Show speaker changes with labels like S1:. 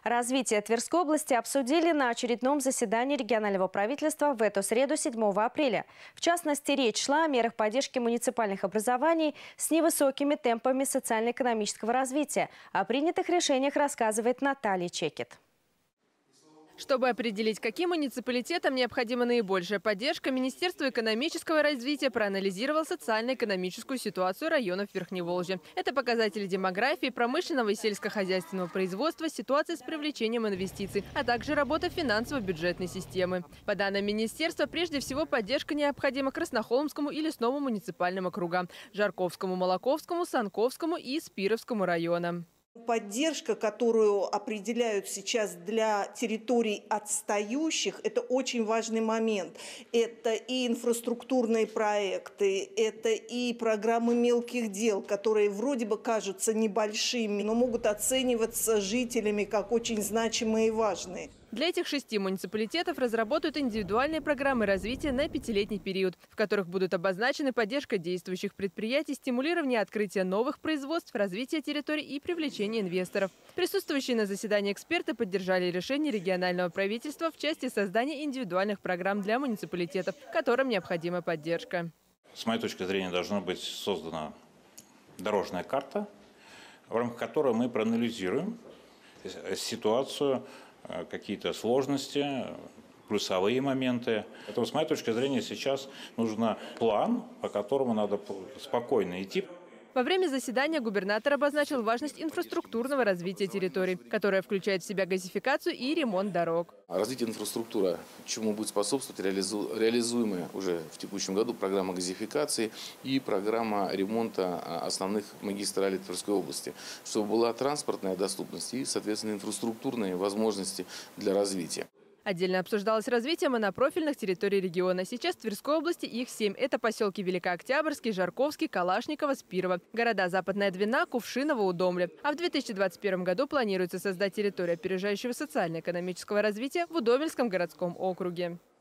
S1: Развитие Тверской области обсудили на очередном заседании регионального правительства в эту среду 7 апреля. В частности, речь шла о мерах поддержки муниципальных образований с невысокими темпами социально-экономического развития. О принятых решениях рассказывает Наталья Чекет.
S2: Чтобы определить, каким муниципалитетам необходима наибольшая поддержка, Министерство экономического развития проанализировало социально-экономическую ситуацию районов Верхневолжья. Это показатели демографии, промышленного и сельскохозяйственного производства, ситуация с привлечением инвестиций, а также работа финансово-бюджетной системы. По данным министерства, прежде всего поддержка необходима Краснохолмскому и Лесному муниципальным округам, Жарковскому, Молоковскому, Санковскому и Спировскому районам.
S3: Поддержка, которую определяют сейчас для территорий отстающих, это очень важный момент. Это и инфраструктурные проекты, это и программы мелких дел, которые вроде бы кажутся небольшими, но могут оцениваться жителями как очень значимые и важные.
S2: Для этих 6 муниципалитетов разработают индивидуальные программы развития на 5-летний период, в которых будут обозначены поддержка действующих предприятий, стимулирование открытия новых производств, развитие территорий и привлечение инвесторов. Присутствующие на заседании эксперты поддержали решение регионального правительства в части создания индивидуальных программ для муниципалитетов, которым необходима поддержка.
S4: С моей точки зрения, должна быть создана дорожная карта, в рамках которой мы проанализируем ситуацию, какие-то сложности, плюсовые моменты. Поэтому, с моей точки зрения, сейчас нужен план, по которому надо спокойно идти.
S2: Во время заседания губернатор обозначил важность инфраструктурного развития территорий, которое включает в себя газификацию и ремонт дорог.
S5: Развитие инфраструктуры, чему будет способствовать реализуемая уже в текущем году программа газификации и программа ремонта основных магистралей Тверской области, чтобы была транспортная доступность и, соответственно, инфраструктурные возможности для развития.
S2: Отдельно обсуждалось развитие монопрофильных территорий региона. Сейчас в Тверской области их 7. Это поселки Великооктябрьский, Жарковский, Калашниково, Спирово. Города Западная Двина, Кувшиново, Удомле. А в 2021 году планируется создать территорию опережающего социально-экономического развития в Удомельском городском округе.